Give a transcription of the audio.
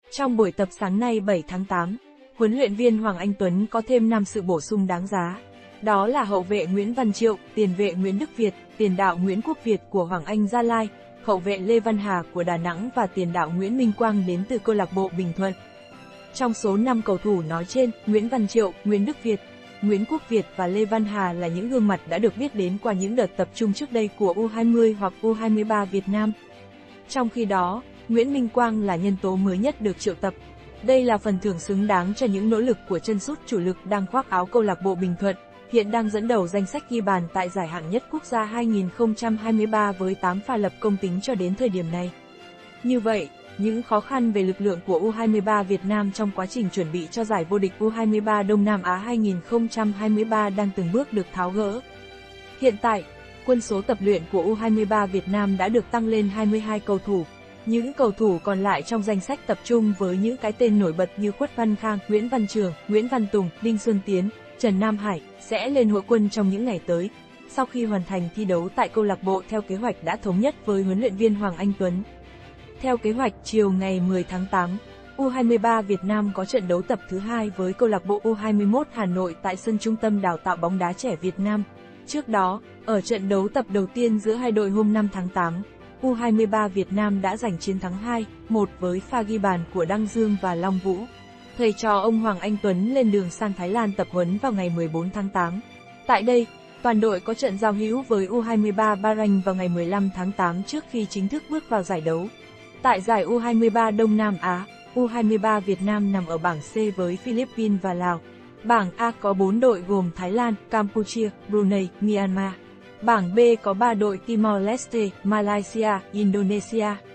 Trong buổi tập sáng nay 7 tháng 8, huấn luyện viên Hoàng Anh Tuấn có thêm 5 sự bổ sung đáng giá. Đó là hậu vệ Nguyễn Văn Triệu, tiền vệ Nguyễn Đức Việt, tiền đạo Nguyễn Quốc Việt của Hoàng Anh Gia Lai, hậu vệ Lê Văn Hà của Đà Nẵng và tiền đạo Nguyễn Minh Quang đến từ câu lạc bộ Bình Thuận. Trong số 5 cầu thủ nói trên, Nguyễn Văn Triệu, Nguyễn Đức Việt, Nguyễn Quốc Việt và Lê Văn Hà là những gương mặt đã được biết đến qua những đợt tập trung trước đây của U20 hoặc U23 Việt Nam. Trong khi đó, Nguyễn Minh Quang là nhân tố mới nhất được triệu tập. Đây là phần thưởng xứng đáng cho những nỗ lực của chân sút chủ lực đang khoác áo câu lạc bộ Bình Thuận, hiện đang dẫn đầu danh sách ghi bàn tại giải hạng nhất quốc gia 2023 với 8 pha lập công tính cho đến thời điểm này. Như vậy, những khó khăn về lực lượng của U23 Việt Nam trong quá trình chuẩn bị cho giải vô địch U23 Đông Nam Á 2023 đang từng bước được tháo gỡ. Hiện tại, quân số tập luyện của U23 Việt Nam đã được tăng lên 22 cầu thủ. Những cầu thủ còn lại trong danh sách tập trung với những cái tên nổi bật như Khuất Văn Khang, Nguyễn Văn Trường, Nguyễn Văn Tùng, Đinh Xuân Tiến, Trần Nam Hải sẽ lên hội quân trong những ngày tới, sau khi hoàn thành thi đấu tại câu lạc bộ theo kế hoạch đã thống nhất với huấn luyện viên Hoàng Anh Tuấn. Theo kế hoạch, chiều ngày 10 tháng 8, U23 Việt Nam có trận đấu tập thứ 2 với câu lạc bộ U21 Hà Nội tại sân Trung tâm Đào tạo bóng đá trẻ Việt Nam. Trước đó, ở trận đấu tập đầu tiên giữa hai đội hôm 5 tháng 8, U23 Việt Nam đã giành chiến thắng 2-1 với pha ghi bàn của Đăng Dương và Long Vũ. Thầy trò ông Hoàng Anh Tuấn lên đường sang Thái Lan tập huấn vào ngày 14 tháng 8. Tại đây, toàn đội có trận giao hữu với U23 Bahrain vào ngày 15 tháng 8 trước khi chính thức bước vào giải đấu. Tại giải U23 Đông Nam Á, U23 Việt Nam nằm ở bảng C với Philippines và Lào. Bảng A có 4 đội gồm Thái Lan, Campuchia, Brunei, Myanmar. Bảng B có 3 đội Timor-Leste, Malaysia, Indonesia.